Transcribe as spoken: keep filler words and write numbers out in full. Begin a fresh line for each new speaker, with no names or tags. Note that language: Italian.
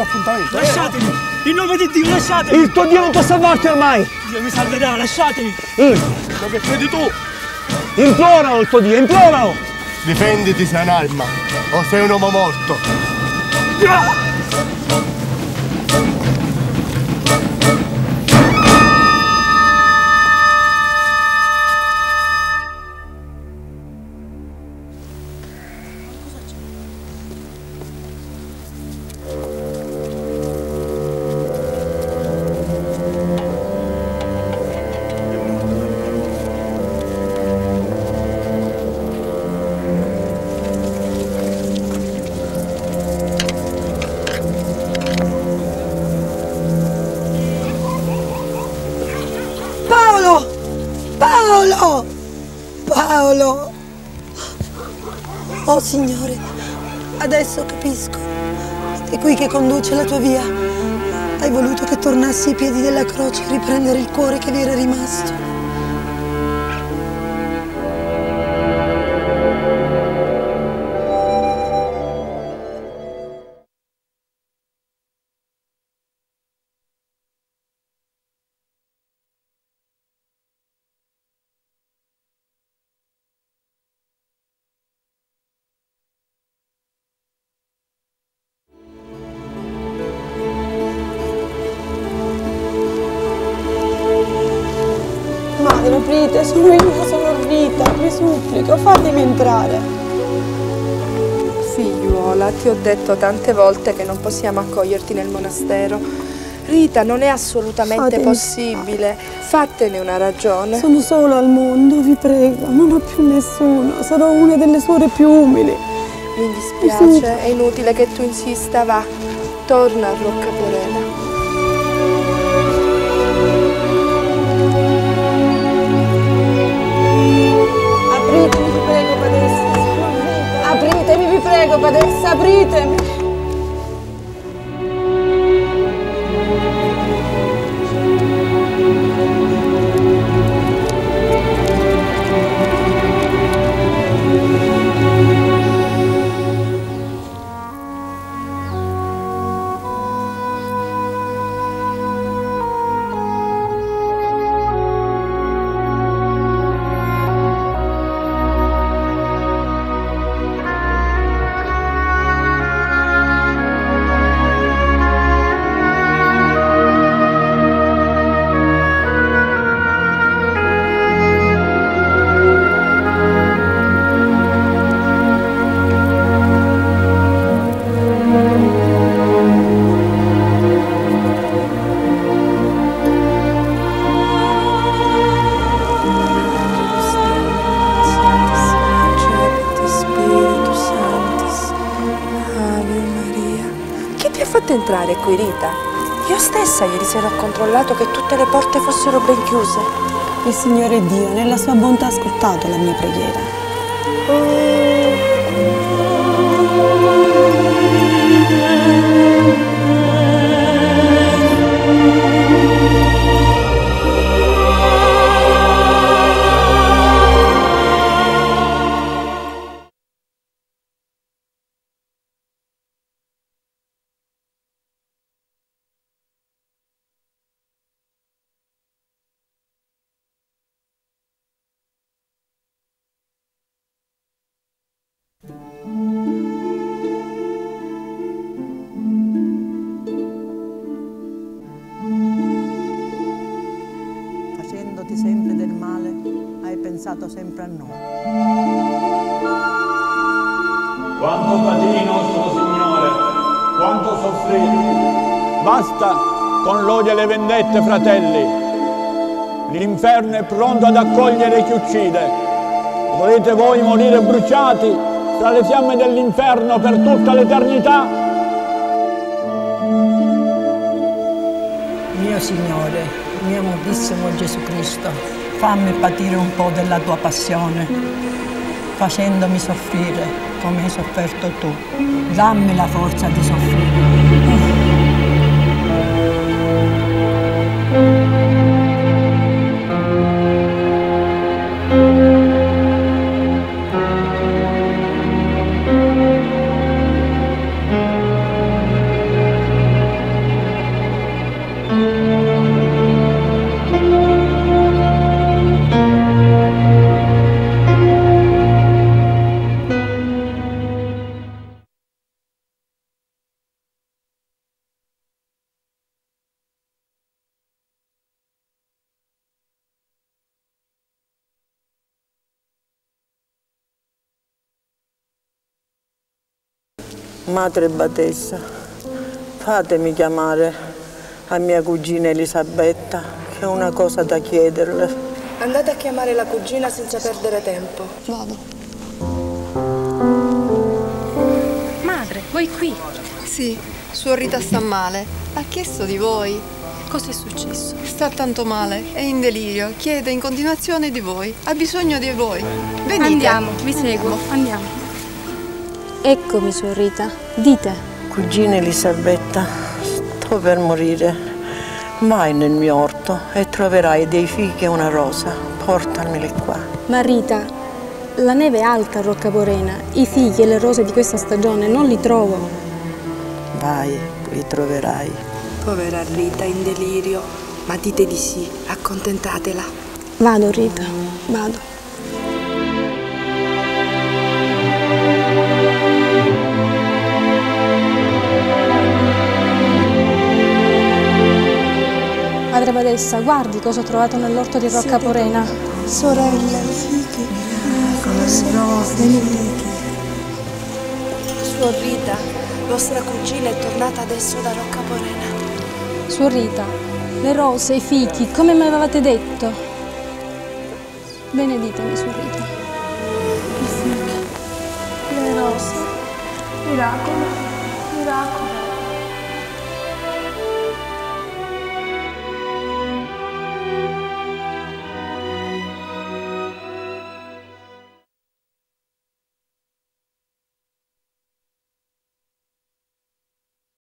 appuntamento.
Lasciatemi! In nome di Dio, lasciatemi!
Il tuo Dio non può salvarti ormai!
Dio mi salverà, lasciatemi!
Il...
Quello che credi tu!
Imploralo il tuo Dio, imploralo!
Difenditi, sei un'arma, o sei un uomo morto!
Ah!
Paolo! Paolo! Oh Signore, adesso capisco. È qui che conduce la tua via. Hai voluto che tornassi ai piedi della croce a riprendere il cuore che vi era rimasto. Madre, aprite, sono io, sono Rita, vi supplico, fatemi entrare.
Figliuola, ti ho detto tante volte che non possiamo accoglierti nel monastero. Rita, non è assolutamente
Fatemi.
possibile. Fattene una ragione.
Sono sola al mondo, vi prego, non ho più nessuno, sarò una delle suore più umili.
Mi dispiace, è inutile che tu insista, va. Torna a Rocca Porena.
Apritemi, vi prego, Padessa. Apritemi, vi prego, Padessa, apritemi.
Entrare qui, Rita. Io stessa ieri sera ho controllato che tutte le porte fossero ben chiuse.
Il Signore Dio, nella sua bontà, ha ascoltato la mia preghiera.
Facendoti sempre del male, hai pensato sempre a noi.
Quanto patì nostro Signore, quanto soffrì. Basta con l'odio e le vendette, fratelli. L'inferno è pronto ad accogliere chi uccide. Volete voi morire bruciati tra le fiamme dell'inferno per tutta l'eternità?
Mio Signore, mio amatissimo Gesù Cristo, fammi patire un po' della tua passione, facendomi soffrire come hai sofferto tu. Dammi la forza di soffrire. Madre Batessa, fatemi chiamare a mia cugina Elisabetta, che ho una cosa da chiederle.
Andate a chiamare la cugina senza perdere tempo.
Vado.
Madre, voi qui?
Sì, suor Rita sta male. Ha chiesto di voi.
Cos'è successo?
Sta tanto male, è in delirio, chiede in continuazione di voi. Ha bisogno di voi. Venite.
Andiamo, vi seguo, andiamo.
Eccomi, suor Rita. Dite.
Cugina Elisabetta, sto per morire. Vai nel mio orto e troverai dei fichi e una rosa. Portameli qua.
Ma Rita, la neve è alta a Roccaporena. I fichi e le rose di questa stagione non li trovo.
Vai, li troverai.
Povera Rita in delirio, ma dite di sì, accontentatela.
Vado, Rita, vado. Madre Batessa, guardi cosa ho trovato nell'orto di Roccaporena.
Sorelle, figli, venite.
Suor Rita, vostra cugina è tornata adesso da Roccaporena.
Suor Rita, le rose, i fichi, come mi avevate detto. Beneditemi, suor Rita.
I fichi, le rose, miracolo, miracolo.